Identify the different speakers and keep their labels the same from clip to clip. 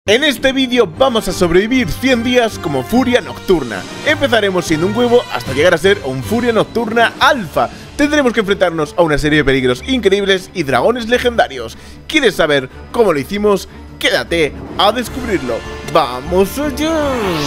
Speaker 1: En este vídeo vamos a sobrevivir 100 días como Furia Nocturna. Empezaremos siendo un huevo hasta llegar a ser un Furia Nocturna Alpha. Tendremos que enfrentarnos a una serie de peligros increíbles y dragones legendarios. ¿Quieres saber cómo lo hicimos? Quédate a descubrirlo. ¡Vamos allá!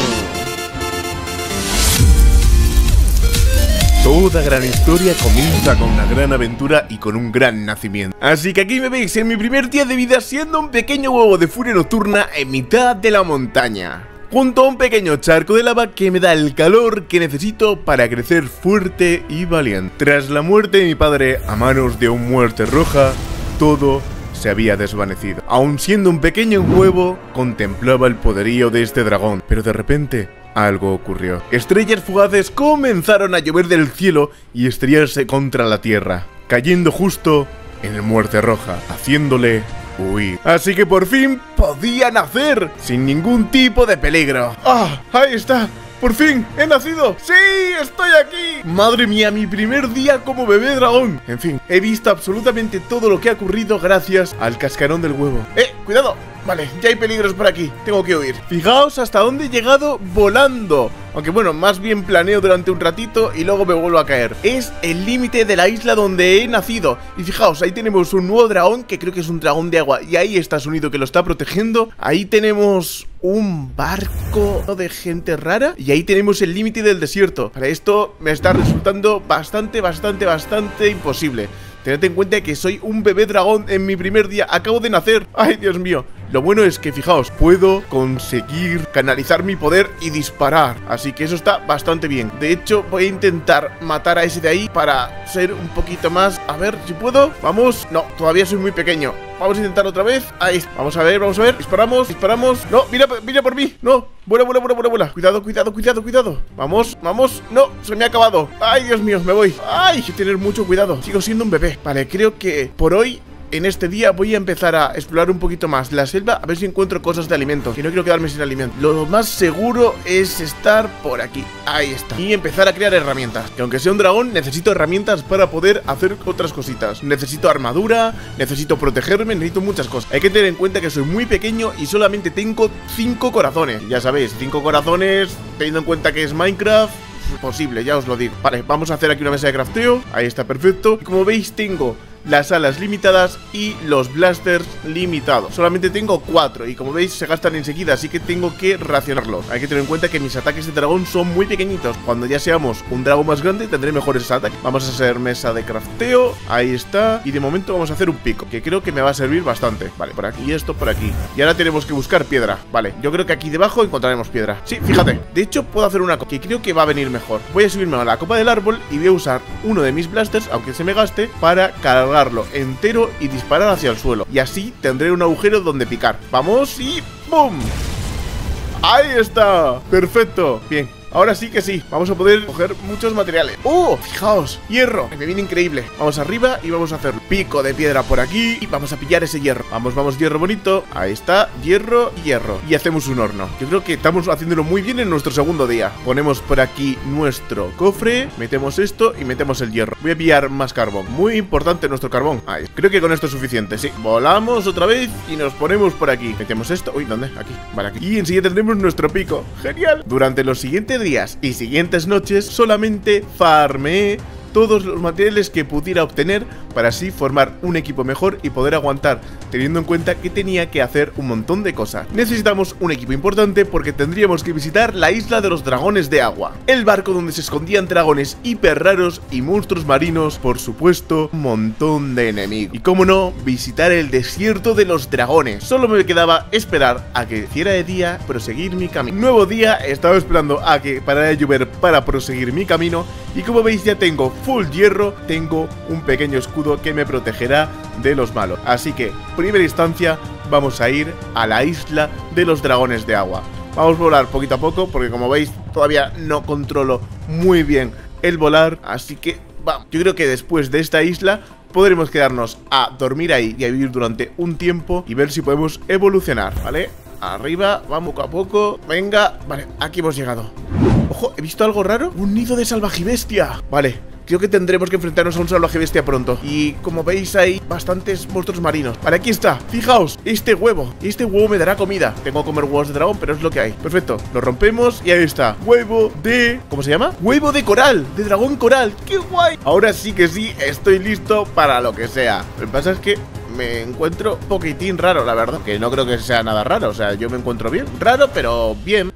Speaker 1: Toda gran historia comienza con una gran aventura y con un gran nacimiento. Así que aquí me veis en mi primer día de vida siendo un pequeño huevo de Furia Nocturna en mitad de la montaña, junto a un pequeño charco de lava que me da el calor que necesito para crecer fuerte y valiente. Tras la muerte de mi padre a manos de un muerte roja, todo se había desvanecido. Aún siendo un pequeño huevo, contemplaba el poderío de este dragón, pero de repente algo ocurrió. Estrellas fugaces comenzaron a llover del cielo y estrellarse contra la tierra, cayendo justo en el muerte roja, haciéndole huir. Así que por fin podía nacer sin ningún tipo de peligro. ¡Ah! ¡Ahí está! ¡Por fin! ¡He nacido! ¡Sí! ¡Estoy aquí! ¡Madre mía! Mi primer día como bebé dragón. En fin, he visto absolutamente todo lo que ha ocurrido gracias al cascarón del huevo. ¡Cuidado! Vale, ya hay peligros por aquí, tengo que huir. Fijaos hasta dónde he llegado volando. Aunque bueno, más bien planeo durante un ratito y luego me vuelvo a caer. Es el límite de la isla donde he nacido. Y fijaos, ahí tenemos un nuevo dragón, que creo que es un dragón de agua. Y ahí está su nido que lo está protegiendo. Ahí tenemos un barco de gente rara. Y ahí tenemos el límite del desierto. Para esto me está resultando bastante imposible. Tened en cuenta que soy un bebé dragón en mi primer día. Acabo de nacer. ¡Ay, Dios mío! Lo bueno es que, fijaos, puedo conseguir canalizar mi poder y disparar. Así que eso está bastante bien. De hecho, voy a intentar matar a ese de ahí para ser un poquito más... A ver, si puedo. Vamos. No, todavía soy muy pequeño. Vamos a intentar otra vez. Ahí está. Vamos a ver. Disparamos. No, mira por mí. No. Vuela. Cuidado. Vamos. No, se me ha acabado. Ay, Dios mío, me voy. Ay, hay que tener mucho cuidado. Sigo siendo un bebé. Vale, creo que por hoy, en este día, voy a empezar a explorar un poquito más la selva, a ver si encuentro cosas de alimento, que no quiero quedarme sin alimento. Lo más seguro es estar por aquí. Ahí está. Y empezar a crear herramientas. Que aunque sea un dragón, necesito herramientas para poder hacer otras cositas. Necesito armadura, necesito protegerme, necesito muchas cosas. Hay que tener en cuenta que soy muy pequeño y solamente tengo 5 corazones. Ya sabéis, 5 corazones, teniendo en cuenta que es Minecraft, posible, ya os lo digo. Vale, vamos a hacer aquí una mesa de crafteo. Ahí está, perfecto. Y como veis, tengo las alas limitadas y los blasters limitados. Solamente tengo 4 y como veis se gastan enseguida, así que tengo que racionarlos. Hay que tener en cuenta que mis ataques de dragón son muy pequeñitos. Cuando ya seamos un dragón más grande tendré mejores ataques. Vamos a hacer mesa de crafteo. Ahí está. Y de momento vamos a hacer un pico, que creo que me va a servir bastante. Vale, por aquí y esto por aquí. Y ahora tenemos que buscar piedra. Vale, yo creo que aquí debajo encontraremos piedra. Sí, fíjate. De hecho puedo hacer una cosa que creo que va a venir mejor. Voy a subirme a la copa del árbol y voy a usar uno de mis blasters, aunque se me gaste, para cargarlo entero y disparar hacia el suelo. Y así tendré un agujero donde picar. Vamos y ¡boom! ¡Ahí está! ¡Perfecto! Bien. Ahora sí que sí, vamos a poder coger muchos materiales. ¡Oh! Fijaos, hierro, me viene increíble. Vamos arriba y vamos a hacer pico de piedra por aquí y vamos a pillar ese hierro. Vamos, hierro bonito. Ahí está, hierro y hierro. Y hacemos un horno. Yo creo que estamos haciéndolo muy bien en nuestro segundo día. Ponemos por aquí nuestro cofre, metemos esto y metemos el hierro. Voy a pillar más carbón, muy importante nuestro carbón. Ahí, creo que con esto es suficiente, sí. Volamos otra vez y nos ponemos por aquí. Metemos esto, uy, ¿dónde? Aquí, vale, aquí. Y enseguida tendremos nuestro pico, genial. Durante los siguientes días y siguientes noches solamente farmeé todos los materiales que pudiera obtener para así formar un equipo mejor y poder aguantar, teniendo en cuenta que tenía que hacer un montón de cosas. Necesitamos un equipo importante porque tendríamos que visitar la isla de los dragones de agua, el barco donde se escondían dragones hiper raros y monstruos marinos, por supuesto, un montón de enemigos. Y como no, visitar el desierto de los dragones. Solo me quedaba esperar a que hiciera de día, proseguir mi camino. Nuevo día, estaba esperando a que parara de llover para proseguir mi camino y como veis ya tengo full hierro, tengo un pequeño escudo que me protegerá de los malos. Así que, primera instancia, vamos a ir a la isla de los dragones de agua. Vamos a volar poquito a poco, porque como veis, todavía no controlo muy bien el volar. Así que, vamos, yo creo que después de esta isla podremos quedarnos a dormir ahí y a vivir durante un tiempo y ver si podemos evolucionar, ¿vale? Arriba, vamos poco a poco. Venga, vale, aquí hemos llegado. Ojo, he visto algo raro. Un nido de salvajibestia. Vale, creo que tendremos que enfrentarnos a un salvaje bestia pronto. Y como veis hay bastantes monstruos marinos. Vale, aquí está, fijaos, este huevo me dará comida. Tengo que comer huevos de dragón, pero es lo que hay. Perfecto, lo rompemos y ahí está. Huevo de... ¿cómo se llama? Huevo de coral, de dragón coral. ¡Qué guay! Ahora sí que sí, estoy listo para lo que sea. Lo que pasa es que me encuentro poquitín raro, la verdad. Que no creo que sea nada raro, o sea, yo me encuentro bien. Raro, pero bien.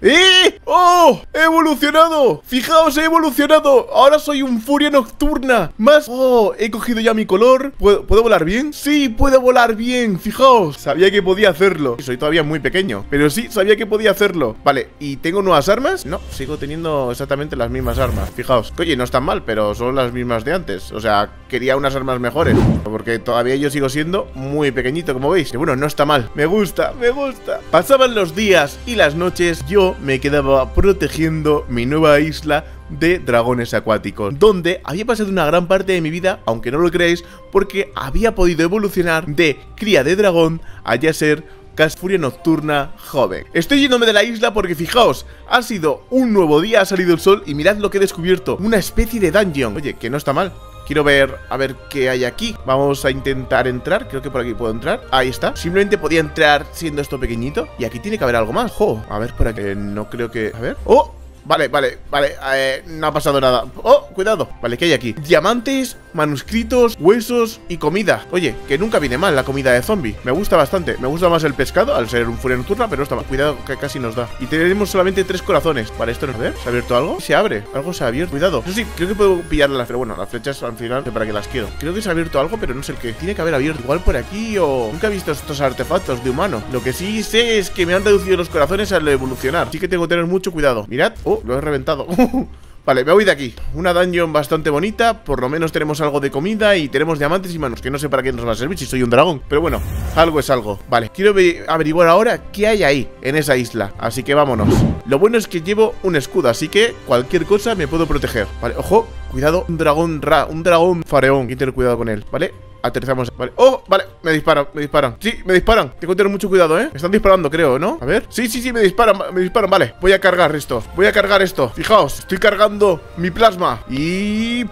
Speaker 1: ¡Oh! ¡He evolucionado! ¡Fijaos, he evolucionado! Ahora soy un furia nocturna. Más... ¡oh! He cogido ya mi color. ¿Puedo volar bien? Sí, puedo volar bien, fijaos. Sabía que podía hacerlo. Soy todavía muy pequeño, pero sí, sabía que podía hacerlo. Vale, ¿y tengo nuevas armas? No, sigo teniendo exactamente las mismas armas. Fijaos, oye, no están mal, pero son las mismas de antes. O sea, quería unas armas mejores, porque todavía yo sigo siendo muy pequeñito, como veis. Y bueno, no está mal. Me gusta, me gusta. Pasaban los días y las noches. Yo me quedaba protegiendo mi nueva isla de dragones acuáticos, donde había pasado una gran parte de mi vida, aunque no lo creáis, porque había podido evolucionar de cría de dragón a ya ser furia nocturna joven. Estoy yéndome de la isla porque fijaos, ha sido un nuevo día, ha salido el sol y mirad lo que he descubierto, una especie de dungeon. Oye, que no está mal. Quiero ver, a ver qué hay aquí. Vamos a intentar entrar, creo que por aquí puedo entrar. Ahí está, simplemente podía entrar siendo esto pequeñito. Y aquí tiene que haber algo más. Jo, a ver por aquí, no creo que... a ver, ¡oh! Vale, no ha pasado nada. ¡Oh! Cuidado. Vale, ¿qué hay aquí? Diamantes, manuscritos, huesos y comida. Oye, que nunca viene mal la comida de zombie. Me gusta bastante. Me gusta más el pescado, al ser un furia nocturna, pero no está mal. Cuidado, que casi nos da. Y tenemos solamente 3 corazones. Vale, esto no... a ver, ¿se ha abierto algo? Se abre, algo se ha abierto. Cuidado. Eso sí, creo que puedo pillar las flechas. Bueno, las flechas al final, no sé para qué las quiero. Creo que se ha abierto algo, pero no sé el qué. Tiene que haber abierto. Igual por aquí o... nunca he visto estos artefactos de humano. Lo que sí sé es que me han reducido los corazones al evolucionar. Así que tengo que tener mucho cuidado. Mirad. Oh, lo he reventado. Vale, me voy de aquí. Una dungeon bastante bonita. Por lo menos tenemos algo de comida y tenemos diamantes y manos, que no sé para qué nos va a servir si soy un dragón. Pero bueno, algo es algo. Vale, quiero averiguar ahora qué hay ahí, en esa isla. Así que vámonos. Lo bueno es que llevo un escudo, así que cualquier cosa me puedo proteger. Vale, ojo, cuidado, un dragón un dragón faraón. Hay que tener cuidado con él, ¿vale? Aterrizamos, vale. ¡Oh! Vale, me disparan. Sí, me disparan. Tengo que tener mucho cuidado, ¿eh? Me están disparando, creo, ¿no? A ver. Sí, me disparan, vale. Voy a cargar esto. Fijaos, estoy cargando mi plasma. Y...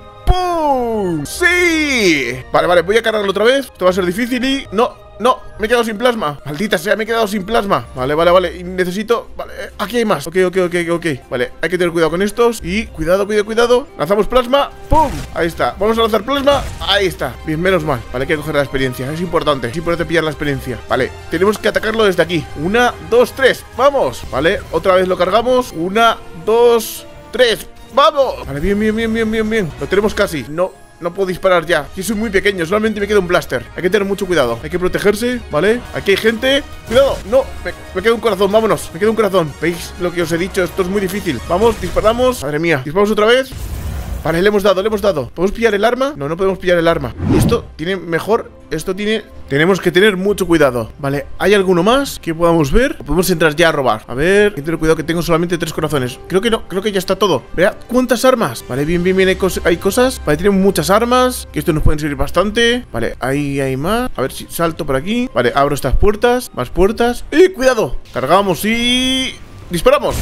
Speaker 1: ¡pum! ¡Sí! Vale, voy a cargarlo otra vez. Esto va a ser difícil y... no, me he quedado sin plasma. Maldita sea, me he quedado sin plasma. Vale. Y necesito... vale, aquí hay más. Ok. Vale, hay que tener cuidado con estos. Y cuidado. Lanzamos plasma. ¡Pum! Ahí está. Vamos a lanzar plasma. Ahí está. Bien, menos mal. Vale, hay que coger la experiencia. Es importante. Es importante pillar la experiencia. Vale, tenemos que atacarlo desde aquí. 1, 2, 3. ¡Vamos! Vale, otra vez lo cargamos. 1, 2, 3. ¡Vamos! Vale, bien. Lo tenemos casi. No puedo disparar ya. Aquí soy muy pequeño, solamente me queda un blaster. Hay que tener mucho cuidado. Hay que protegerse, ¿vale? Aquí hay gente. ¡Cuidado! No, me queda un corazón, vámonos. Me queda un corazón. ¿Veis lo que os he dicho? Esto es muy difícil. Vamos, disparamos. Madre mía, disparamos otra vez. Vale, le hemos dado. ¿Podemos pillar el arma? No podemos pillar el arma. Y esto tiene mejor... tenemos que tener mucho cuidado. Vale, ¿hay alguno más que podamos ver? ¿O podemos entrar ya a robar? A ver, hay que tener cuidado que tengo solamente 3 corazones. Creo que no, creo que ya está todo. Verá, ¿cuántas armas? Vale, bien, hay cosas. Vale, tenemos muchas armas, que esto nos pueden servir bastante. Vale, ahí hay más. A ver si salto por aquí. Vale, abro estas puertas. Más puertas. ¡Cuidado! Cargamos y... disparamos.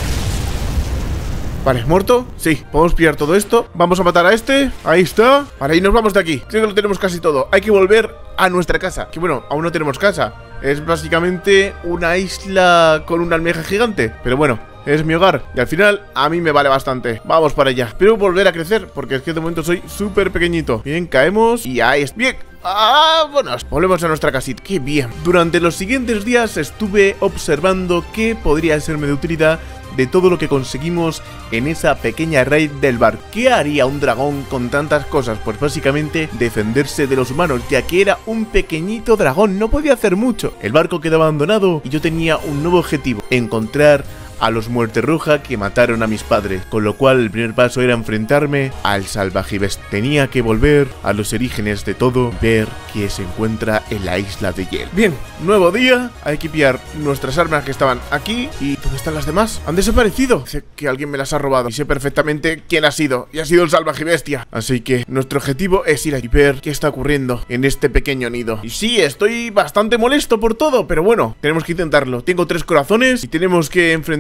Speaker 1: Vale, ¿muerto? Sí, podemos pillar todo esto. Vamos a matar a este, ahí está. Vale, y nos vamos de aquí, creo que lo tenemos casi todo. Hay que volver a nuestra casa, que bueno, aún no tenemos casa. Es básicamente una isla con una almeja gigante, pero bueno, es mi hogar y al final a mí me vale bastante. Vamos para allá, espero volver a crecer, porque es que de momento soy súper pequeñito. Bien, caemos y ahí está. Bien. Bueno, volvemos a nuestra casita. ¡Qué bien! Durante los siguientes días estuve observando qué podría serme de utilidad de todo lo que conseguimos en esa pequeña raid del barco. ¿Qué haría un dragón con tantas cosas? Pues básicamente defenderse de los humanos, ya que era un pequeñito dragón, no podía hacer mucho. El barco quedó abandonado y yo tenía un nuevo objetivo: encontrar a los Muerterroja que mataron a mis padres, con lo cual el primer paso era enfrentarme al salvajibestia. Tenía que volver a los orígenes de todo, ver qué se encuentra en la isla de hielo. Bien, nuevo día, hay que pillar nuestras armas que estaban aquí. ¿Y dónde están las demás? Han desaparecido. Sé que alguien me las ha robado y sé perfectamente quién ha sido, y ha sido el salvajibestia. Así que nuestro objetivo es ir a ver qué está ocurriendo en este pequeño nido. Y sí, estoy bastante molesto por todo, pero bueno, tenemos que intentarlo. Tengo 3 corazones y tenemos que enfrentar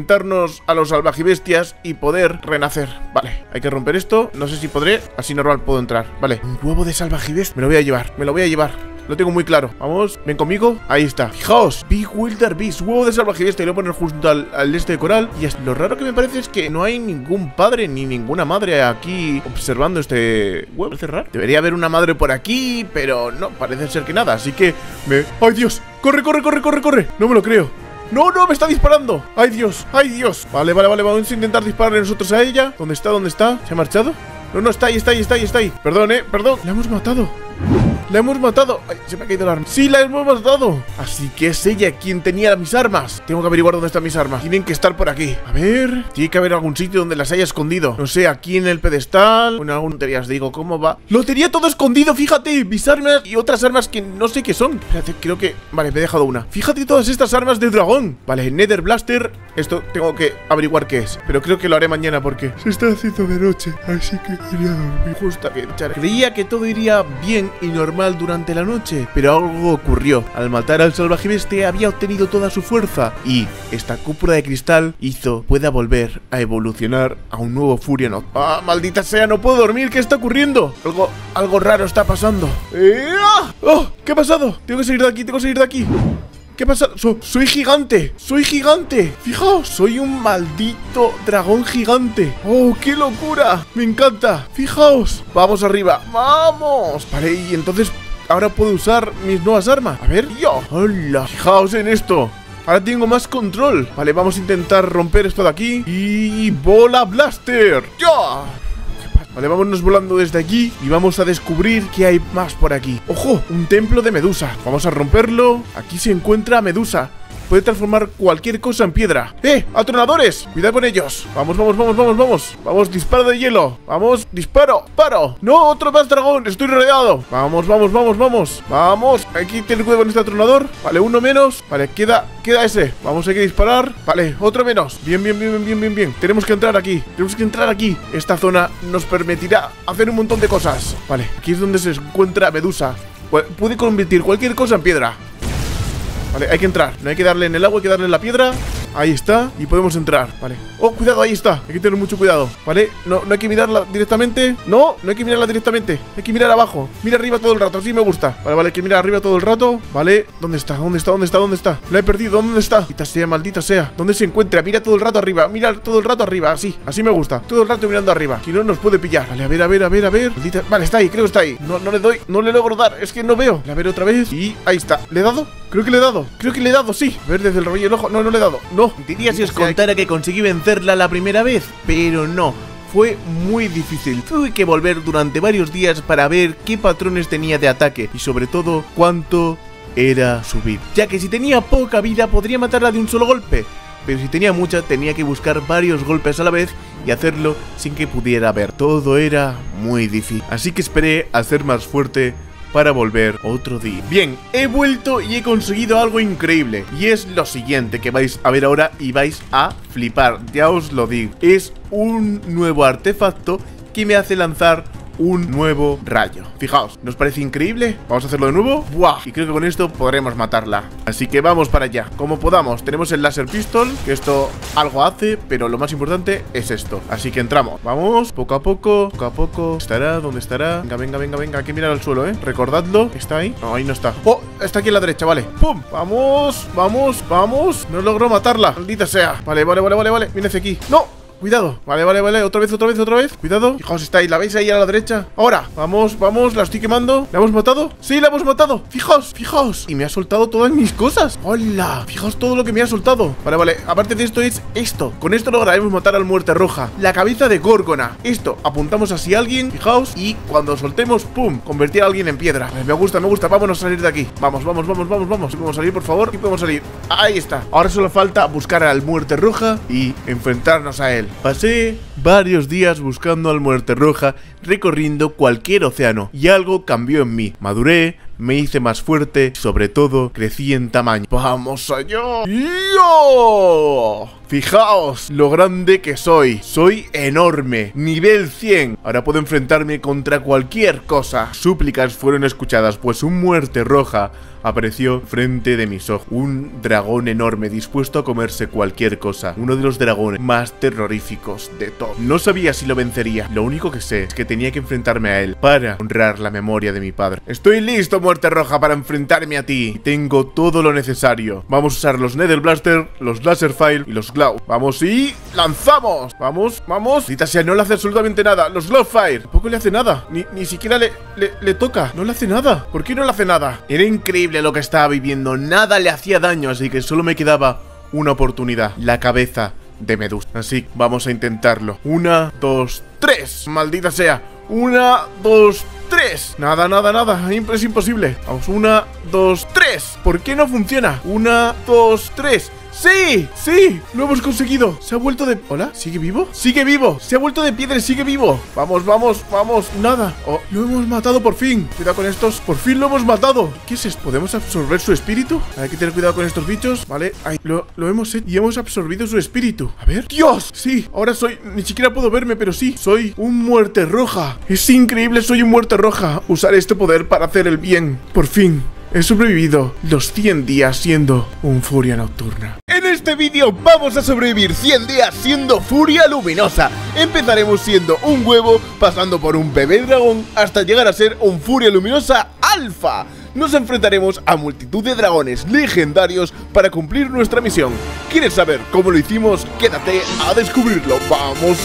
Speaker 1: enfrentarnos a los salvajibestias y poder renacer. Vale, hay que romper esto. No sé si podré, así normal puedo entrar. Vale, un huevo de salvajibestia. Me lo voy a llevar, me lo voy a llevar. Lo tengo muy claro. Vamos, ven conmigo. Ahí está. Fijaos, Big Wilder Beast, huevo de salvajibestia. Y lo voy a poner justo al este de coral. Y lo raro que me parece es que no hay ningún padre ni ninguna madre aquí observando este huevo. ¿Parece raro? Debería haber una madre por aquí, pero no, parece ser que nada. Así que ¡ay, Dios! ¡Corre, corre, corre, corre, corre! No me lo creo. ¡No, no! ¡Me está disparando! ¡Ay, Dios! ¡Ay, Dios! Vale, vale, vale. Vamos a intentar dispararle nosotros a ella. ¿Dónde está? ¿Dónde está? ¿Se ha marchado? No, no, está ahí, está ahí, está ahí, está ahí. Perdón, perdón. La hemos matado. ¡La hemos matado! ¡Ay, se me ha caído el arma! ¡Sí, la hemos matado! Así que es ella quien tenía mis armas. Tengo que averiguar dónde están mis armas. Tienen que estar por aquí. A ver... Tiene que haber algún sitio donde las haya escondido. No sé, aquí en el pedestal. Bueno, algún tonterías, digo, ¿cómo va? ¡Lo tenía todo escondido! ¡Fíjate! Mis armas y otras armas que no sé qué son. Espérate, creo que... Vale, me he dejado una. Fíjate todas estas armas de dragón. Vale, Nether Blaster. Esto tengo que averiguar qué es. Pero creo que lo haré mañana porque se está haciendo de noche. Así que quería dormir. Justo que creía que todo iría bien y normal durante la noche, pero algo ocurrió. Al matar al salvajibestia había obtenido toda su fuerza y esta cúpula de cristal pueda volver a evolucionar a un nuevo Furia Nocturna. ¡Ah, maldita sea! ¡No puedo dormir! ¿Qué está ocurriendo? Algo raro está pasando. ¡Oh! ¿Qué ha pasado? Tengo que salir de aquí, tengo que salir de aquí. ¿Qué pasa? ¡Soy gigante! ¡Soy gigante! Fijaos, soy un maldito dragón gigante. ¡Oh, qué locura! ¡Me encanta! Fijaos. Vamos arriba. ¡Vamos! Vale, y entonces ahora puedo usar mis nuevas armas. A ver, yo. ¡Hola! Fijaos en esto. Ahora tengo más control. Vale, vamos a intentar romper esto de aquí. Y... ¡Bola Blaster! ¡Ya! Vale, vámonos volando desde aquí y vamos a descubrir qué hay más por aquí. ¡Ojo! Un templo de Medusa. Vamos a romperlo. Aquí se encuentra Medusa. Puede transformar cualquier cosa en piedra. ¡Atronadores! Cuidado con ellos. Vamos, vamos, vamos, vamos, vamos. Vamos, disparo de hielo. Vamos, disparo, paro. No, otro más dragón, estoy rodeado. Vamos, vamos, vamos, vamos. Vamos, aquí tiene cuidado con este atronador. Vale, uno menos. Vale, queda ese. Vamos, hay que disparar. Vale, otro menos. Bien, bien, bien, bien, bien, bien. Tenemos que entrar aquí. Tenemos que entrar aquí. Esta zona nos permitirá hacer un montón de cosas. Vale, aquí es donde se encuentra Medusa. Puede convertir cualquier cosa en piedra. Vale, hay que entrar. No hay que darle en el agua, hay que darle en la piedra. Ahí está, y podemos entrar. Vale. Oh, cuidado, ahí está. Hay que tener mucho cuidado. Vale, no hay que mirarla directamente. No hay que mirarla directamente. Hay que mirar abajo. Mira arriba todo el rato, así me gusta. Vale, vale, hay que mirar arriba todo el rato. Vale, ¿dónde está? ¿Dónde está? ¿Dónde está? ¿Dónde está? La he perdido, ¿dónde está? Maldita sea, maldita sea. ¿Dónde se encuentra? Mira todo el rato arriba. Mira todo el rato arriba, así me gusta. Todo el rato mirando arriba. Si no, nos puede pillar. Vale, a ver, a ver, a ver, a ver. Maldita... Vale, está ahí, creo que está ahí. No le doy, no le logro dar. Es que no veo. A ver otra vez. Y ahí está. ¿Le he dado? Creo que le he dado. Creo que le he dado, sí. A ver, desde el rollo del ojo. No le he dado. No. Diría si os contara que conseguí vencerla la primera vez, pero no. Fue muy difícil. Tuve que volver durante varios días para ver qué patrones tenía de ataque y sobre todo cuánto era su vida. Ya que si tenía poca vida podría matarla de un solo golpe, pero si tenía mucha tenía que buscar varios golpes a la vez y hacerlo sin que pudiera ver. Todo era muy difícil. Así que esperé a ser más fuerte para volver otro día. Bien, he vuelto y he conseguido algo increíble. Y es lo siguiente que vais a ver ahora y vais a flipar. Ya os lo digo. Es un nuevo artefacto que me hace lanzar un nuevo rayo. Fijaos, ¿nos parece increíble? Vamos a hacerlo de nuevo. ¡Buah! Y creo que con esto podremos matarla. Así que vamos para allá, como podamos. Tenemos el Laser Pistol, que esto algo hace, pero lo más importante es esto. Así que entramos. Vamos, poco a poco, poco a poco. ¿Estará? ¿Dónde estará? Venga, venga, venga, venga. Hay que mirar al suelo, Recordadlo. ¿Está ahí? No, ahí no está. ¡Oh! Está aquí a la derecha, vale. ¡Pum! Vamos, vamos, vamos. No logro matarla. Maldita sea. Vale, vale, vale, vale, vale. Viene hacia aquí. ¡No! Cuidado, vale, vale, vale, otra vez, otra vez, otra vez. Cuidado, fijaos, está ahí, ¿la veis ahí a la derecha? Ahora, vamos, vamos, la estoy quemando. ¿La hemos matado? Sí, la hemos matado, fijaos, fijaos. Y me ha soltado todas mis cosas. ¡Hola! Fijaos todo lo que me ha soltado. Vale, vale, aparte de esto es esto. Con esto lograremos matar al Muerte Roja. La cabeza de Gorgona. Esto, apuntamos así a alguien, fijaos. Y cuando soltemos, ¡pum! Convertir a alguien en piedra. Vale, me gusta, vámonos a salir de aquí. Vamos, vamos, vamos, vamos, vamos. ¿Podemos salir, por favor? ¿Y podemos salir? Ahí está. Ahora solo falta buscar al Muerte Roja y enfrentarnos a él. Pasé varios días buscando al Muerte Roja, recorriendo cualquier océano, y algo cambió en mí. Maduré, me hice más fuerte, sobre todo crecí en tamaño. ¡Vamos allá! ¡Yo! Fijaos lo grande que soy. Soy enorme. Nivel 100. Ahora puedo enfrentarme contra cualquier cosa. Súplicas fueron escuchadas, pues un muerte roja apareció frente de mis ojos. Un dragón enorme dispuesto a comerse cualquier cosa. Uno de los dragones más terroríficos de todo. No sabía si lo vencería. Lo único que sé es que tenía que enfrentarme a él para honrar la memoria de mi padre. Estoy listo, muerte roja, para enfrentarme a ti. Tengo todo lo necesario. Vamos a usar los Nether Blaster, los Laser File y los Glow. Vamos y lanzamos. Vamos, vamos. Dita sea, no le hace absolutamente nada. Los Glow Fire. Tampoco le hace nada. Ni siquiera le toca. No le hace nada. ¿Por qué no le hace nada? Era increíble lo que estaba viviendo. Nada le hacía daño, así que solo me quedaba una oportunidad. La cabeza de Medusa. Así, vamos a intentarlo. 1, 2, 3. Maldita sea. 1, 2, 3. Nada, nada, nada. Es imposible. Vamos, 1, 2, 3. ¿Por qué no funciona? 1, 2, 3. ¡Sí! ¡Sí! ¡Lo hemos conseguido! Se ha vuelto de... ¿Hola? ¿Sigue vivo? ¡Sigue vivo! Se ha vuelto de piedra y sigue vivo. Vamos, vamos, vamos. Nada. Oh, lo hemos matado por fin. Cuidado con estos. Por fin lo hemos matado. ¿Qué es esto? ¿Podemos absorber su espíritu? Hay que tener cuidado con estos bichos. Vale. Ahí. Lo hemos hecho y hemos absorbido su espíritu. A ver. ¡Dios! Sí. Ahora soy... Ni siquiera puedo verme, pero sí. Soy un muerte roja. Es increíble. Soy un muerte roja. Usar este poder para hacer el bien. Por fin. He sobrevivido los 100 días siendo un Furia Nocturna. En este vídeo vamos a sobrevivir 100 días siendo Furia Luminosa. Empezaremos siendo un huevo, pasando por un bebé dragón, hasta llegar a ser un Furia Luminosa Alfa. Nos enfrentaremos a multitud de dragones legendarios para cumplir nuestra misión. ¿Quieres saber cómo lo hicimos? Quédate a descubrirlo. ¡Vamos!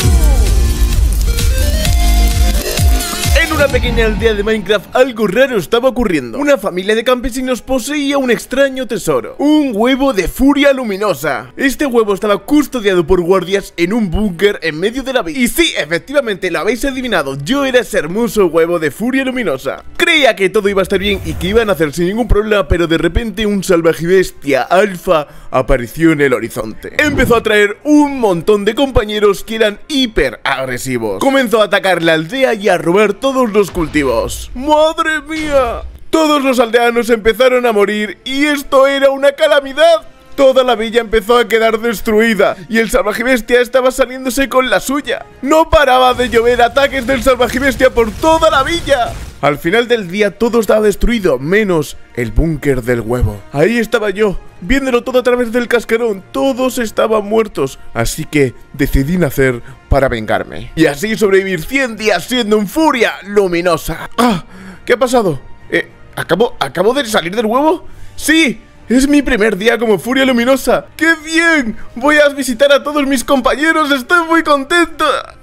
Speaker 1: En una pequeña aldea de Minecraft algo raro estaba ocurriendo. Una familia de campesinos poseía un extraño tesoro, un huevo de Furia Luminosa. Este huevo estaba custodiado por guardias en un búnker en medio de la vida. Y sí, efectivamente, lo habéis adivinado, yo era ese hermoso huevo de Furia Luminosa. Creía que todo iba a estar bien y que iban a hacer sin ningún problema, pero de repente un salvajibestia alfa apareció en el horizonte. Empezó a traer un montón de compañeros que eran hiper agresivos. Comenzó a atacar la aldea y a robar todos los cultivos. ¡Madre mía! Todos los aldeanos empezaron a morir y esto era una calamidad. Toda la villa empezó a quedar destruida y el salvajibestia estaba saliéndose con la suya. No paraba de llover ataques del salvajibestia por toda la villa. Al final del día todo estaba destruido, menos el búnker del huevo. Ahí estaba yo, viéndolo todo a través del cascarón. Todos estaban muertos, así que decidí nacer para vengarme. Y así sobrevivir 100 días siendo un Furia Luminosa. ¡Ah! ¿Qué ha pasado? ¿Acabo de salir del huevo? ¡Sí! ¡Es mi primer día como Furia Luminosa! ¡Qué bien! Voy a visitar a todos mis compañeros, estoy muy contento.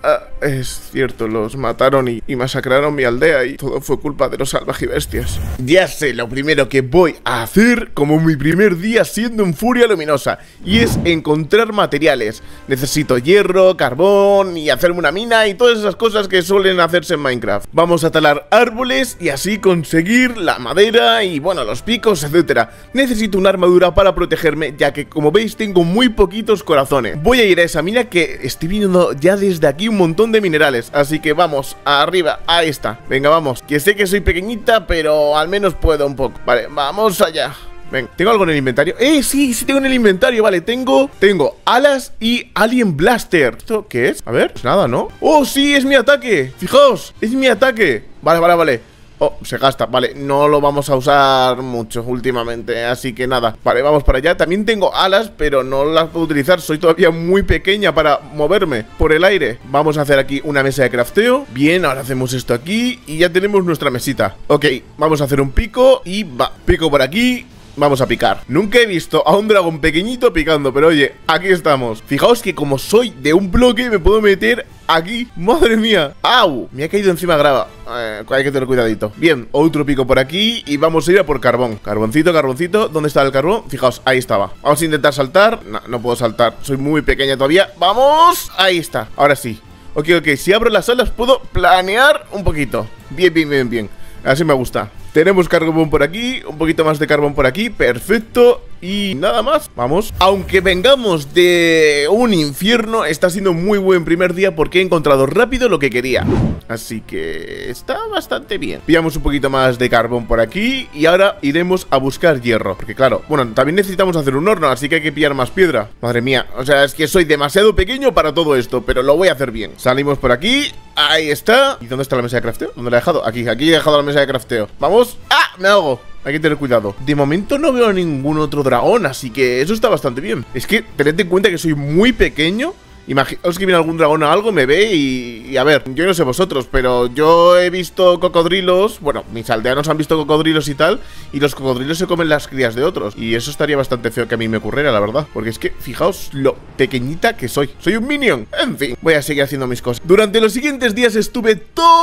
Speaker 1: Es cierto, los mataron y masacraron mi aldea y todo fue culpa de los salvajibestias. Ya sé lo primero que voy a hacer como mi primer día siendo un Furia Luminosa, y es encontrar materiales. Necesito hierro, carbón y hacerme una mina y todas esas cosas que suelen hacerse en Minecraft. Vamos a talar árboles y así conseguir la madera y bueno, los picos, etcétera. Necesito una armadura para protegerme, ya que como veis tengo muy poquitos corazones. Voy a ir a esa mina que estoy viendo ya desde aquí un montón de minerales, así que vamos, arriba, ahí está. Venga, vamos, que sé que soy pequeñita, pero al menos puedo un poco. Vale, vamos allá. Ven, ¿tengo algo en el inventario? Sí tengo en el inventario, vale, tengo alas y Alien Blaster. ¿Esto qué es? A ver, pues nada, ¿no? ¡Oh, sí, es mi ataque! Fijaos, es mi ataque. Vale. Oh, se gasta, vale, no lo vamos a usar mucho últimamente, así que nada. Vale, vamos para allá, también tengo alas, pero no las puedo utilizar, soy todavía muy pequeña para moverme por el aire. Vamos a hacer aquí una mesa de crafteo. Bien, ahora hacemos esto aquí y ya tenemos nuestra mesita. Ok, vamos a hacer un pico y va, pico por aquí. Vamos a picar. Nunca he visto a un dragón pequeñito picando, pero oye, aquí estamos. Fijaos que como soy de un bloque me puedo meter aquí. ¡Madre mía! ¡Au! Me ha caído encima grava. Hay que tener cuidadito. Bien, otro pico por aquí y vamos a ir a por carbón. Carboncito. ¿Dónde está el carbón? Fijaos, ahí estaba. Vamos a intentar saltar. No puedo saltar. Soy muy pequeña todavía. ¡Vamos! Ahí está. Ahora sí. Ok. Si abro las alas puedo planear un poquito. Bien. Así me gusta. Tenemos carbón por aquí, un poquito más de carbón por aquí, perfecto. y nada más. Vamos. Aunque vengamos de un infierno, está siendo muy buen primer día porque he encontrado rápido lo que quería. Así que está bastante bien. Pillamos un poquito más de carbón por aquí y ahora iremos a buscar hierro. Porque claro, bueno, también necesitamos hacer un horno, así que hay que pillar más piedra. Madre mía, o sea, es que soy demasiado pequeño para todo esto, pero lo voy a hacer bien. Salimos por aquí, ahí está. ¿Y dónde está la mesa de crafteo? ¿Dónde la he dejado? Aquí he dejado la mesa de crafteo. Vamos. ¡Ah! Me ahogo. Hay que tener cuidado. De momento no veo ningún otro dragón, así que eso está bastante bien. Es que tened en cuenta que soy muy pequeño. Imaginaos que viene algún dragón o algo, me ve y a ver, yo no sé vosotros, pero yo he visto cocodrilos. Bueno, mis aldeanos han visto cocodrilos y tal, y los cocodrilos se comen las crías de otros. Y eso estaría bastante feo que a mí me ocurriera, la verdad. Porque es que, fijaos lo pequeñita que soy. Soy un minion. En fin, voy a seguir haciendo mis cosas. Durante los siguientes días estuve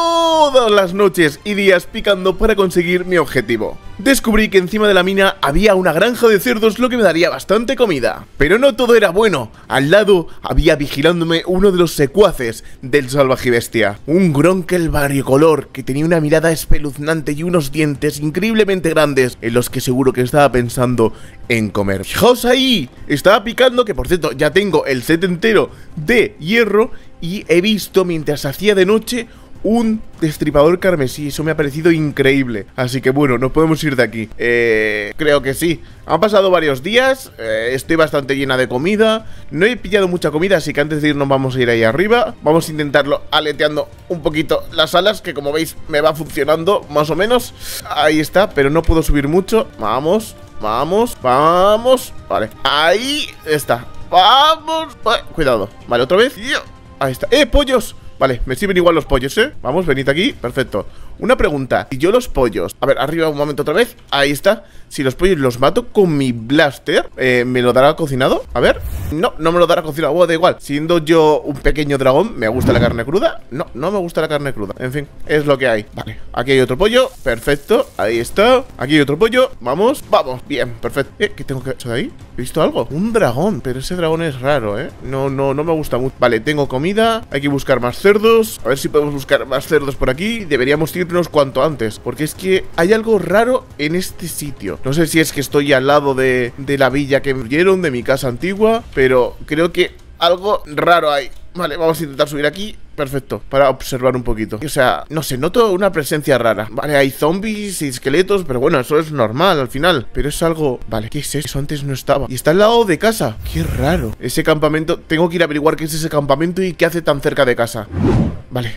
Speaker 1: todas las noches y días picando para conseguir mi objetivo. Descubrí que encima de la mina había una granja de cerdos, lo que me daría bastante comida. Pero no todo era bueno. Al lado había vigilándome uno de los secuaces del salvajibestia. Un Gronkel variocolor que tenía una mirada espeluznante y unos dientes increíblemente grandes en los que seguro que estaba pensando en comer. ¡Fijaos ahí! Estaba picando, que por cierto ya tengo el set entero de hierro y he visto mientras hacía de noche un destripador carmesí. Eso me ha parecido increíble. Así que bueno, nos podemos ir de aquí. Creo que sí. Han pasado varios días. Estoy bastante llena de comida. No he pillado mucha comida, así que antes de irnos vamos a ir ahí arriba. Vamos a intentarlo aleteando un poquito las alas, que como veis me va funcionando más o menos. Ahí está, pero no puedo subir mucho. Vamos, vamos, vamos. Vale, ahí está. Vamos, cuidado. Vale, otra vez. Ahí está. ¡Pollos! Vale, me sirven igual los pollos, ¿eh? Vamos, venid aquí, perfecto. Una pregunta, si yo los pollos... A ver, arriba un momento otra vez, ahí está. Si los pollos los mato con mi blaster, ¿me lo dará cocinado? A ver, no, no me lo dará cocinado, da igual. Siendo yo un pequeño dragón, ¿me gusta la carne cruda? No, no me gusta la carne cruda, en fin, es lo que hay. Vale, aquí hay otro pollo, perfecto, ahí está. Aquí hay otro pollo, vamos, vamos, bien, perfecto. ¿Qué tengo que hacer ahí? ¿He visto algo? Un dragón, pero ese dragón es raro, no me gusta mucho. Vale, tengo comida, hay que buscar más cerdos. A ver si podemos buscar más cerdos por aquí. Deberíamos irnos cuanto antes, porque es que hay algo raro en este sitio. No sé si es que estoy al lado de la villa que me dieron, de mi casa antigua, pero creo que algo raro hay. Vale, vamos a intentar subir aquí. Perfecto, para observar un poquito. O sea, no sé, noto una presencia rara. Vale, hay zombies y esqueletos, pero bueno, eso es normal al final. Pero es algo... Vale, ¿qué es eso? Eso antes no estaba. Y está al lado de casa. Qué raro. Ese campamento... Tengo que ir a averiguar qué es ese campamento y qué hace tan cerca de casa. Vale,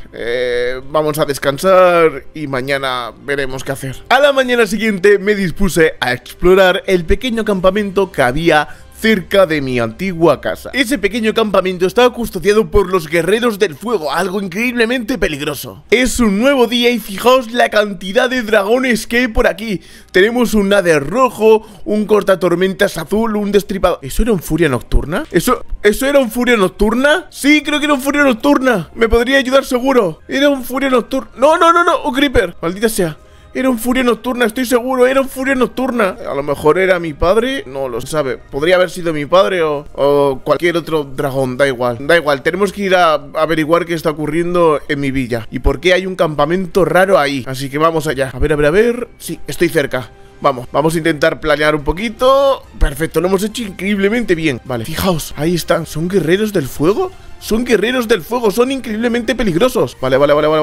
Speaker 1: vamos a descansar y mañana veremos qué hacer. A la mañana siguiente me dispuse a explorar el pequeño campamento que había cerca de mi antigua casa. Ese pequeño campamento estaba custodiado por los guerreros del fuego, algo increíblemente peligroso. Es un nuevo día y fijaos la cantidad de dragones que hay por aquí. Tenemos un Nether rojo, un cortatormentas azul, un destripador... ¿Eso era un furia nocturna? ¿Eso era un furia nocturna? Sí, creo que era un furia nocturna. Me podría ayudar seguro. Era un furia nocturna. No, un creeper. Maldita sea. Era un furia nocturna, estoy seguro, era un furia nocturna. A lo mejor era mi padre, no lo sabe. Podría haber sido mi padre o cualquier otro dragón, da igual. Da igual, tenemos que ir a averiguar qué está ocurriendo en mi villa y por qué hay un campamento raro ahí. Así que vamos allá. A ver. Sí, estoy cerca. Vamos a intentar planear un poquito. Perfecto, lo hemos hecho increíblemente bien. Vale, fijaos, ahí están. ¿Son guerreros del fuego? Son guerreros del fuego, son increíblemente peligrosos. Vale.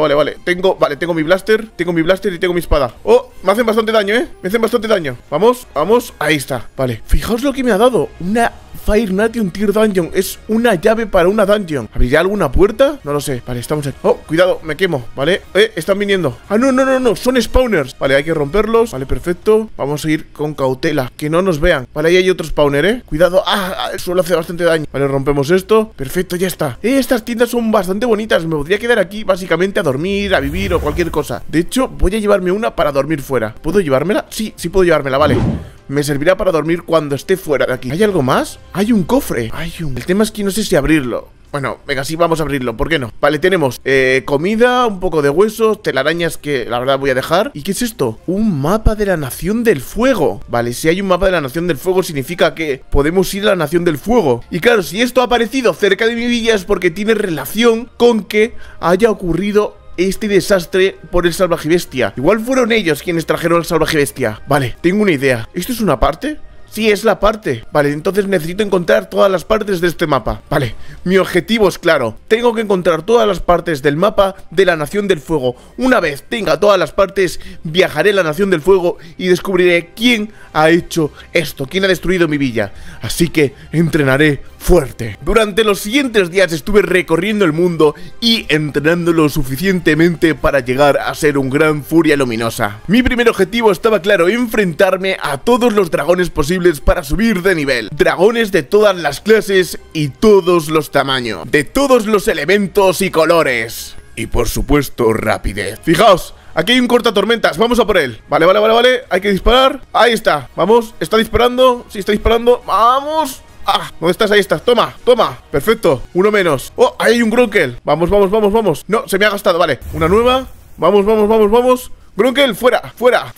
Speaker 1: Tengo mi blaster y tengo mi espada. Oh, me hacen bastante daño, me hacen bastante daño. Vamos, ahí está. Vale, fijaos lo que me ha dado. Una Fire Nation Tier Dungeon. Es una llave para una dungeon. ¿Abrirá alguna puerta? No lo sé. Vale, estamos aquí. Oh, cuidado, me quemo, ¿vale? Están viniendo. Ah, no, son spawners. Vale, hay que romperlos. Vale, perfecto. Vamos a ir con cautela, que no nos vean. Vale, ahí hay otro spawner, cuidado. El suelo hace bastante daño. Vale, rompemos esto. Perfecto, ya está. Estas tiendas son bastante bonitas. Me podría quedar aquí básicamente a dormir, a vivir o cualquier cosa. De hecho, voy a llevarme una para dormir fuera. ¿Puedo llevármela? Sí puedo llevármela, vale. Me servirá para dormir cuando esté fuera de aquí. ¿Hay algo más? Hay un cofre. El tema es que no sé si abrirlo. Bueno, venga, sí, vamos a abrirlo, ¿por qué no? Vale, tenemos comida, un poco de huesos, telarañas que la verdad voy a dejar. ¿Y qué es esto? Un mapa de la Nación del Fuego. Vale, si hay un mapa de la Nación del Fuego significa que podemos ir a la Nación del Fuego. Y claro, si esto ha aparecido cerca de mi villa es porque tiene relación con que haya ocurrido este desastre por el salvajibestia. Igual fueron ellos quienes trajeron al salvajibestia. Vale, tengo una idea. ¿Esto es una parte? Sí, es la parte. Vale, entonces necesito encontrar todas las partes de este mapa. Vale, mi objetivo es claro. Tengo que encontrar todas las partes del mapa de la Nación del Fuego. Una vez tenga todas las partes, viajaré a la Nación del Fuego y descubriré quién ha hecho esto, quién ha destruido mi villa. Así que entrenaré fuerte. Durante los siguientes días estuve recorriendo el mundo y entrenando lo suficientemente para llegar a ser un gran furia luminosa. Mi primer objetivo estaba claro: enfrentarme a todos los dragones posibles para subir de nivel. Dragones de todas las clases y todos los tamaños, de todos los elementos y colores. Y por supuesto, rapidez. Fijaos, aquí hay un cortatormentas, vamos a por él. Vale, hay que disparar. Ahí está, vamos, está disparando. Sí, está disparando, vamos. Ah, ¿dónde estás? Ahí estás, toma, perfecto, uno menos. Oh, ahí hay un Grunkel, vamos. No, se me ha gastado, vale, una nueva. Vamos. Grunkel, fuera.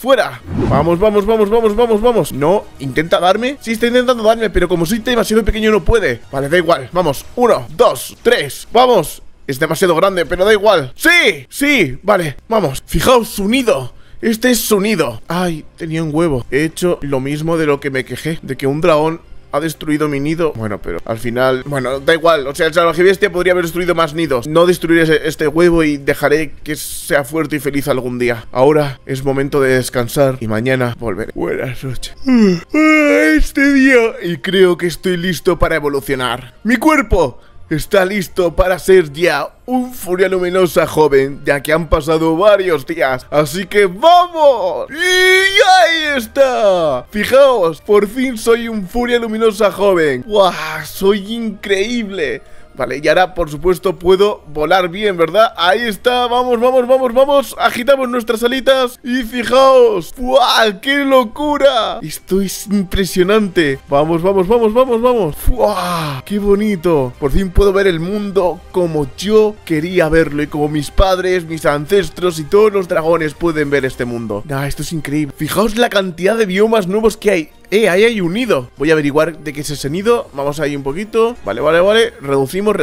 Speaker 1: Vamos. No, intenta darme. Sí, está intentando darme, pero como soy demasiado pequeño no puede. Vale, da igual, vamos, 1, 2, 3, vamos. Es demasiado grande, pero da igual. Sí, vale, vamos. Fijaos, su nido. Este es su nido. Ay, tenía un huevo. He hecho lo mismo de lo que me quejé, de que un dragón ha destruido mi nido. Bueno, pero al final, bueno, da igual. O sea, el salvaje bestia podría haber destruido más nidos. No destruiré este huevo y dejaré que sea fuerte y feliz algún día. Ahora es momento de descansar y mañana volveré. Buenas noches. Este día, y creo que estoy listo para evolucionar. Mi cuerpo está listo para ser ya un furia luminosa joven, ya que han pasado varios días. Así que ¡vamos! ¡Y ahí está! Fijaos, por fin soy un furia luminosa joven. ¡Guau! ¡Soy increíble! Vale, y ahora, por supuesto, puedo volar bien, ¿verdad? Ahí está, vamos. Agitamos nuestras alitas y fijaos. ¡Fua! ¡Qué locura! Esto es impresionante. Vamos. ¡Fua! ¡Qué bonito! Por fin puedo ver el mundo como yo quería verlo y como mis padres, mis ancestros y todos los dragones pueden ver este mundo. Nah, esto es increíble. Fijaos la cantidad de biomas nuevos que hay. Ahí hay un nido. Voy a averiguar de qué es ese nido. Vamos ahí un poquito. Vale. Reducimos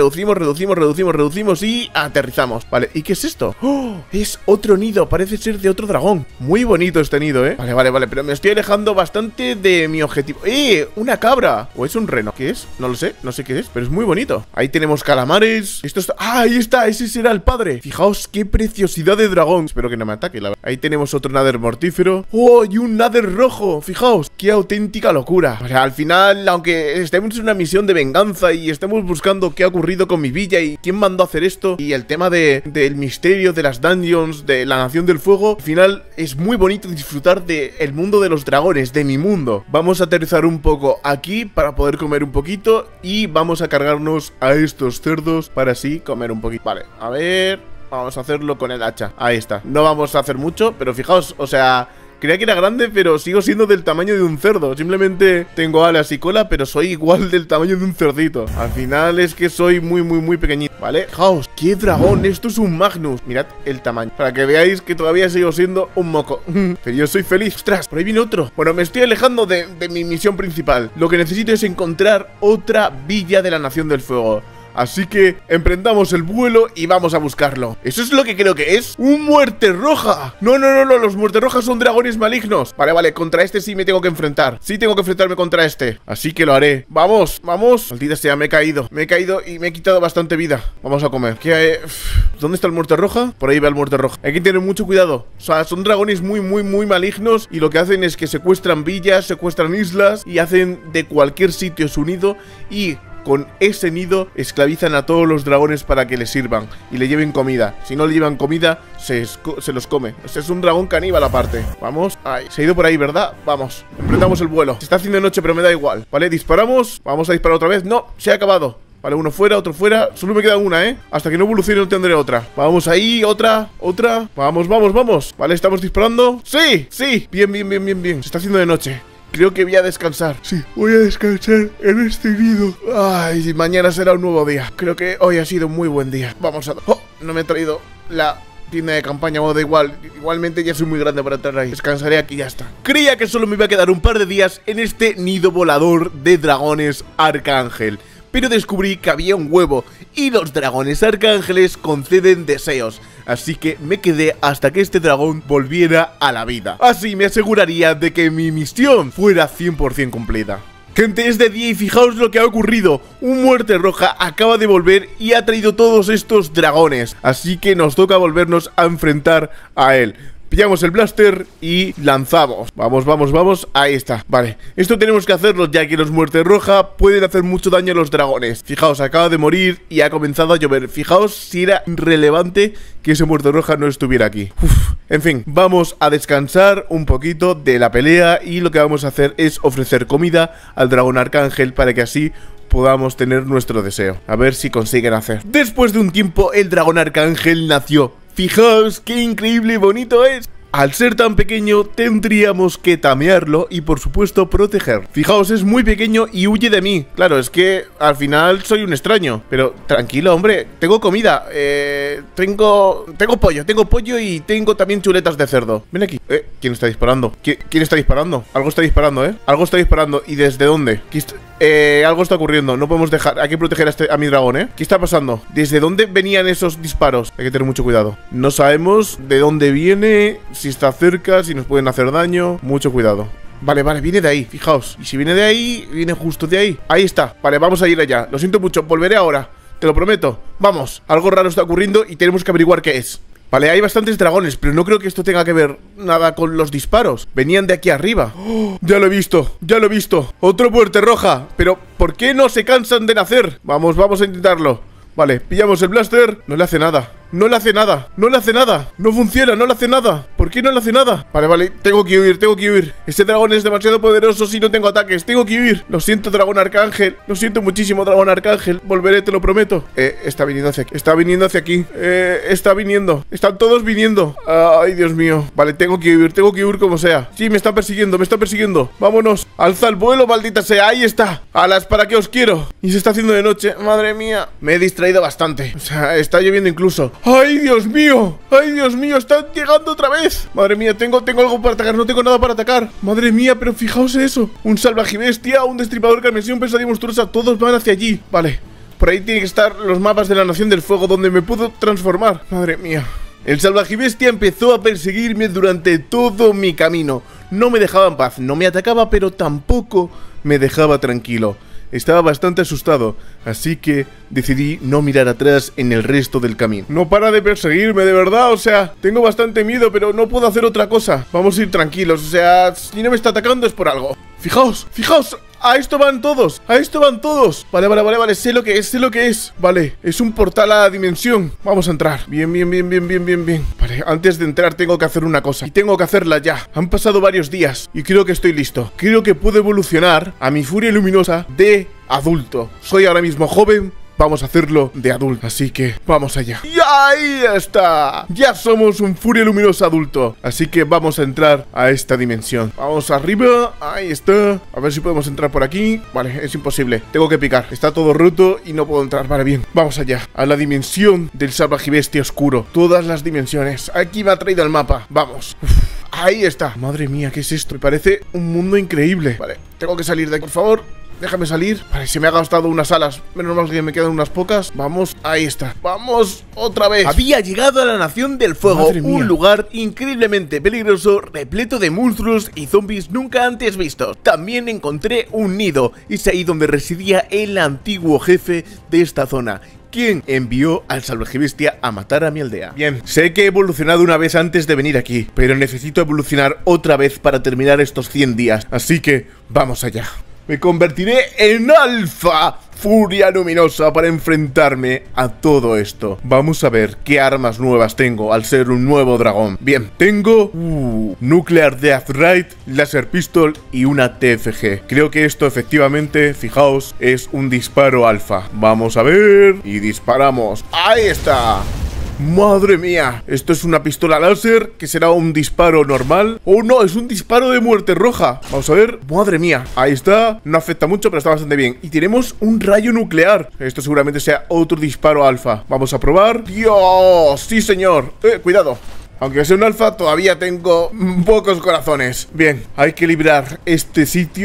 Speaker 1: y aterrizamos. Vale, ¿y qué es esto? ¡Oh! Es otro nido. Parece ser de otro dragón. Muy bonito este nido, ¿eh? Vale. Pero me estoy alejando bastante de mi objetivo. ¡Una cabra! ¿O es un reno? ¿Qué es? No lo sé. No sé qué es, pero es muy bonito. Ahí tenemos calamares. Esto está... ¡Ah! Ahí está. Ese será el padre. Fijaos qué preciosidad de dragón. Espero que no me ataque, la verdad. Ahí tenemos otro Nether mortífero. ¡Oh! Y un Nether rojo. Fijaos. Qué auténtica locura. O sea, al final, aunque estemos en una misión de venganza y estemos buscando qué ha ocurrido con mi villa y quién mandó a hacer esto, y el tema del misterio de las dungeons, de la Nación del Fuego, al final es muy bonito disfrutar del mundo de los dragones, de mi mundo. Vamos a aterrizar un poco aquí para poder comer un poquito y vamos a cargarnos a estos cerdos para así comer un poquito. Vale, a ver, vamos a hacerlo con el hacha. Ahí está. No vamos a hacer mucho, pero fijaos, o sea... Creía que era grande, pero sigo siendo del tamaño de un cerdo. Simplemente tengo alas y cola, pero soy igual del tamaño de un cerdito. Al final es que soy muy pequeñito. ¿Vale? ¡Jaos! ¡Qué dragón! Esto es un Magnus. Mirad el tamaño. Para que veáis que todavía sigo siendo un moco. Pero yo soy feliz. ¡Ostras! Por ahí viene otro. Bueno, me estoy alejando de mi misión principal. Lo que necesito es encontrar otra villa de la Nación del Fuego. Así que emprendamos el vuelo y vamos a buscarlo. Eso es lo que creo que es. ¡Un muerte roja! No, los muerte rojas son dragones malignos. Vale, contra este sí me tengo que enfrentar. Sí tengo que enfrentarme contra este. Así que lo haré. ¡Vamos! Maldita sea, me he caído y me he quitado bastante vida. Vamos a comer. ¿Qué hay? ¿Dónde está el muerte roja? Por ahí va el muerte roja. Hay que tener mucho cuidado. O sea, son dragones muy malignos. Y lo que hacen es que secuestran villas, secuestran islas y hacen de cualquier sitio su nido. Y... con ese nido esclavizan a todos los dragones para que les sirvan y le lleven comida. Si no le llevan comida, se los come. Ese es un dragón caníbal aparte. Vamos. Ay, se ha ido por ahí, ¿verdad? Vamos. Emprendamos el vuelo. Se está haciendo de noche, pero me da igual. Vale, disparamos. Vamos a disparar otra vez. No, se ha acabado. Vale, uno fuera, otro fuera. Solo me queda una, ¿eh? Hasta que no evolucione no tendré otra. Vamos ahí, otra. Vamos. Vale, estamos disparando. ¡Sí! Bien. Se está haciendo de noche. Creo que voy a descansar. Sí, voy a descansar en este nido. Ay, mañana será un nuevo día. Creo que hoy ha sido un muy buen día. Vamos a... ¡Oh! No me he traído la tienda de campaña. Bueno, da igual. Igualmente ya soy muy grande para entrar ahí. Descansaré aquí y ya está. Creía que solo me iba a quedar un par de días en este nido volador de dragones Arcángel. pero descubrí que había un huevo y los dragones arcángeles conceden deseos. Así que me quedé hasta que este dragón volviera a la vida. Así me aseguraría de que mi misión fuera 100% cumplida. Gente, es de día y fijaos lo que ha ocurrido. Un muerte roja acaba de volver y ha traído todos estos dragones. Así que nos toca volvernos a enfrentar a él. Pillamos el blaster y lanzamos. Vamos, vamos, vamos. Ahí está. Vale, esto tenemos que hacerlo ya que los muertes roja pueden hacer mucho daño a los dragones. Fijaos, acaba de morir y ha comenzado a llover. Fijaos si era irrelevante que ese muerte roja no estuviera aquí. En fin, vamos a descansar un poquito de la pelea y lo que vamos a hacer es ofrecer comida al dragón arcángel para que así podamos tener nuestro deseo. A ver si consiguen hacer. Después de un tiempo el dragón arcángel nació. Fijaos qué increíble y bonito es. Al ser tan pequeño tendríamos que tamearlo y por supuesto proteger. Fijaos, es muy pequeño y huye de mí. Claro, es que al final soy un extraño. Pero tranquilo, hombre, tengo comida. Tengo pollo y tengo también chuletas de cerdo. Ven aquí. ¿Quién está disparando? ¿Quién está disparando? Algo está disparando, Algo está disparando. ¿Y desde dónde? Algo está ocurriendo. No podemos dejar. Hay que proteger a mi dragón, ¿Qué está pasando? ¿Desde dónde venían esos disparos? Hay que tener mucho cuidado. No sabemos de dónde viene, si está cerca, si nos pueden hacer daño. Mucho cuidado. Vale, vale, viene de ahí, fijaos. Y si viene de ahí, viene justo de ahí. Ahí está. Vale, vamos a ir allá. Lo siento mucho, volveré ahora. Te lo prometo. Vamos, algo raro está ocurriendo y tenemos que averiguar qué es. Vale, hay bastantes dragones, pero no creo que esto tenga que ver nada con los disparos. Venían de aquí arriba. ¡Oh! Ya lo he visto, ya lo he visto. Otro muerte roja. Pero, ¿por qué no se cansan de nacer? Vamos, vamos a intentarlo. Vale, pillamos el blaster. No le hace nada. No le hace nada, no le hace nada. No funciona, no le hace nada. ¿Por qué no le hace nada? Vale, vale, tengo que huir, tengo que huir. Este dragón es demasiado poderoso si no tengo ataques. Tengo que huir. Lo siento, dragón arcángel. Lo siento muchísimo, dragón arcángel. Volveré, te lo prometo. Está viniendo hacia aquí. Está viniendo hacia aquí. Está viniendo. Están todos viniendo. Ay, Dios mío. Vale, tengo que huir como sea. Sí, me está persiguiendo, me está persiguiendo. Vámonos. Alza el vuelo, maldita sea. Ahí está. Alas, ¿para qué os quiero? Y se está haciendo de noche. Madre mía. Me he distraído bastante. O sea, está lloviendo incluso. ¡Ay, Dios mío! ¡Ay, Dios mío! ¡Están llegando otra vez! Madre mía, tengo algo para atacar. No tengo nada para atacar. Madre mía, pero fijaos eso. Un salvaje bestia, un destripador carmesí, un pesadilla monstruosa. Todos van hacia allí. Vale. Por ahí tienen que estar los mapas de la Nación del Fuego donde me puedo transformar. Madre mía. El salvaje bestia empezó a perseguirme durante todo mi camino. No me dejaba en paz. No me atacaba, pero tampoco me dejaba tranquilo. Estaba bastante asustado, así que decidí no mirar atrás en el resto del camino. No para de perseguirme, de verdad, o sea, tengo bastante miedo, pero no puedo hacer otra cosa. Vamos a ir tranquilos, o sea, si no me está atacando es por algo. Fijaos, fijaos, a esto van todos, a esto van todos. Vale, vale, vale, vale, sé lo que es, sé lo que es. Vale, es un portal a la dimensión. Vamos a entrar, bien, bien, bien, bien, bien, bien, bien. Vale, antes de entrar tengo que hacer una cosa y tengo que hacerla ya. Han pasado varios días y creo que estoy listo. Creo que puedo evolucionar a mi furia luminosa de adulto. Soy ahora mismo joven. Vamos a hacerlo de adulto, así que vamos allá. ¡Y ahí está! Ya somos un furia luminosa adulto. Así que vamos a entrar a esta dimensión. Vamos arriba, ahí está. A ver si podemos entrar por aquí. Vale, es imposible, tengo que picar. Está todo roto y no puedo entrar, vale, bien. Vamos allá, a la dimensión del salvaje bestia oscuro. Todas las dimensiones, aquí me ha traído el mapa. Vamos. Ahí está. Madre mía, ¿qué es esto? Me parece un mundo increíble. Vale, tengo que salir de aquí, por favor. Déjame salir. Vale, se me ha gastado unas alas. Menos mal que me quedan unas pocas. Vamos, ahí está. Vamos, otra vez. Había llegado a la Nación del Fuego. Un lugar increíblemente peligroso, repleto de monstruos y zombies nunca antes vistos. También encontré un nido. Es ahí donde residía el antiguo jefe de esta zona, quien envió al salvaje bestia a matar a mi aldea. Bien, sé que he evolucionado una vez antes de venir aquí, pero necesito evolucionar otra vez para terminar estos 100 días. Así que, vamos allá. Me convertiré en alfa furia luminosa para enfrentarme a todo esto. Vamos a ver qué armas nuevas tengo al ser un nuevo dragón. Bien, tengo Nuclear Death Ray, Laser Pistol y una TFG. Creo que esto efectivamente, fijaos, es un disparo alfa. Vamos a ver y disparamos. ¡Ahí está! ¡Madre mía! Esto es una pistola láser, que será un disparo normal. ¡Oh, no! Es un disparo de muerte roja. Vamos a ver. ¡Madre mía! Ahí está. No afecta mucho, pero está bastante bien. Y tenemos un rayo nuclear. Esto seguramente sea otro disparo alfa. Vamos a probar. ¡Dios! ¡Sí, señor! Cuidado. Aunque sea un alfa, todavía tengo pocos corazones. Bien, hay que librar este sitio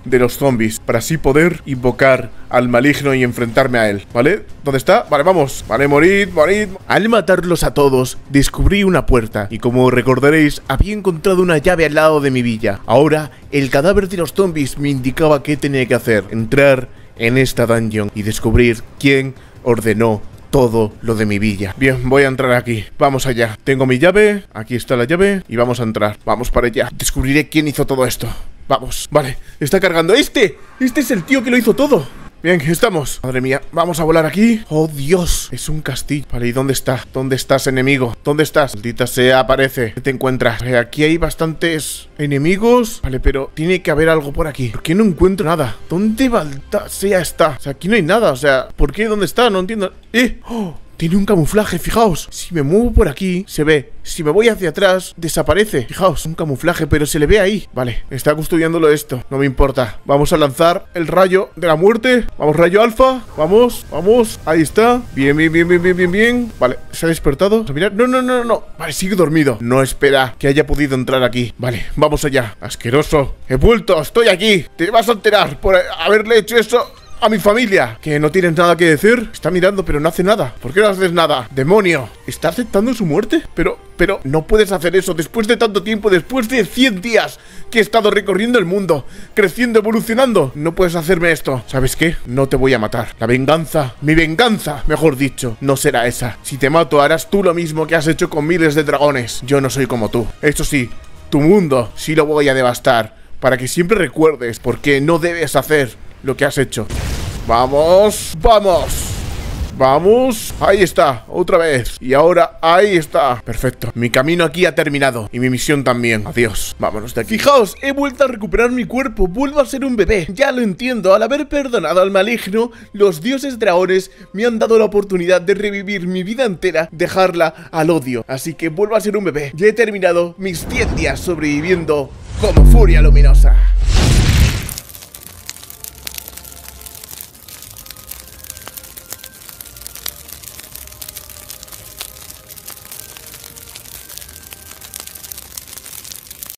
Speaker 1: de los zombies, para así poder invocar al maligno y enfrentarme a él, ¿vale? ¿Dónde está? Vale, vamos. Vale, morid, morid. Al matarlos a todos, descubrí una puerta y como recordaréis, había encontrado una llave al lado de mi villa. Ahora, el cadáver de los zombies me indicaba qué tenía que hacer. Entrar en esta dungeon y descubrir quién ordenó todo lo de mi villa. Bien, voy a entrar aquí. Vamos allá. Tengo mi llave. Aquí está la llave. Y vamos a entrar. Vamos para allá. Descubriré quién hizo todo esto. Vamos. Vale. Está cargando. ¡Este! Este es el tío que lo hizo todo. Bien, estamos. Madre mía, vamos a volar aquí. ¡Oh, Dios! Es un castillo. Vale, ¿y dónde está? ¿Dónde estás, enemigo? ¿Dónde estás? Maldita sea, aparece. ¿Qué te encuentras? Aquí hay bastantes enemigos. Vale, pero tiene que haber algo por aquí. ¿Por qué no encuentro nada? ¿Dónde maldita sea está? O sea, aquí no hay nada. O sea, ¿por qué? ¿Dónde está? No entiendo. ¡Oh! Tiene un camuflaje, fijaos. Si me muevo por aquí, se ve. Si me voy hacia atrás, desaparece. Fijaos, un camuflaje, pero se le ve ahí. Vale, está custodiándolo esto. No me importa. Vamos a lanzar el rayo de la muerte. Vamos, rayo alfa. Vamos, vamos. Ahí está. Bien, bien, bien, bien, bien, bien, bien. Vale, ¿se ha despertado? Vamos a mirar. No, no, no, no. Vale, sigue dormido. No espera que haya podido entrar aquí. Vale, vamos allá. Asqueroso. He vuelto, estoy aquí. Te vas a enterar por haberle hecho eso a mi familia. ¿Que no tienes nada que decir? Está mirando, pero no hace nada. ¿Por qué no haces nada? ¡Demonio! ¿Está aceptando su muerte? Pero no puedes hacer eso después de tanto tiempo, después de 100 días que he estado recorriendo el mundo, creciendo, evolucionando. No puedes hacerme esto. ¿Sabes qué? No te voy a matar. La venganza, mi venganza, mejor dicho, no será esa. Si te mato, harás tú lo mismo que has hecho con miles de dragones. Yo no soy como tú. Eso sí, tu mundo sí lo voy a devastar, para que siempre recuerdes por qué no debes hacer lo que has hecho. ¡Vamos! ¡Vamos! ¡Vamos! Ahí está, otra vez. Y ahora, ahí está. Perfecto, mi camino aquí ha terminado. Y mi misión también, adiós. Vámonos de aquí. Fijaos, he vuelto a recuperar mi cuerpo. Vuelvo a ser un bebé. Ya lo entiendo, al haber perdonado al maligno, los dioses dragones me han dado la oportunidad de revivir mi vida entera, dejarla al odio. Así que vuelvo a ser un bebé. Ya he terminado mis 100 días sobreviviendo como furia luminosa.